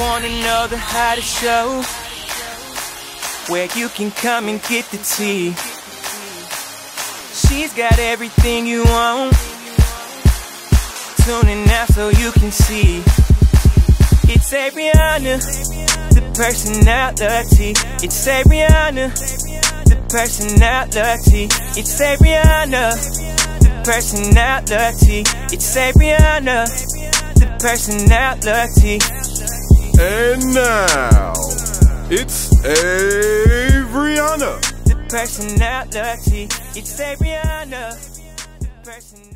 wanna know the hottest show, where you can come and get the tea. She's got everything you want. Tune in now so you can see. It's Ariana, the personality. It's Ariana, the personality. It's Ariana, the personality. It's Ariana, the personality. And now, it's Ariana. The personality. It's Ariana, the personality.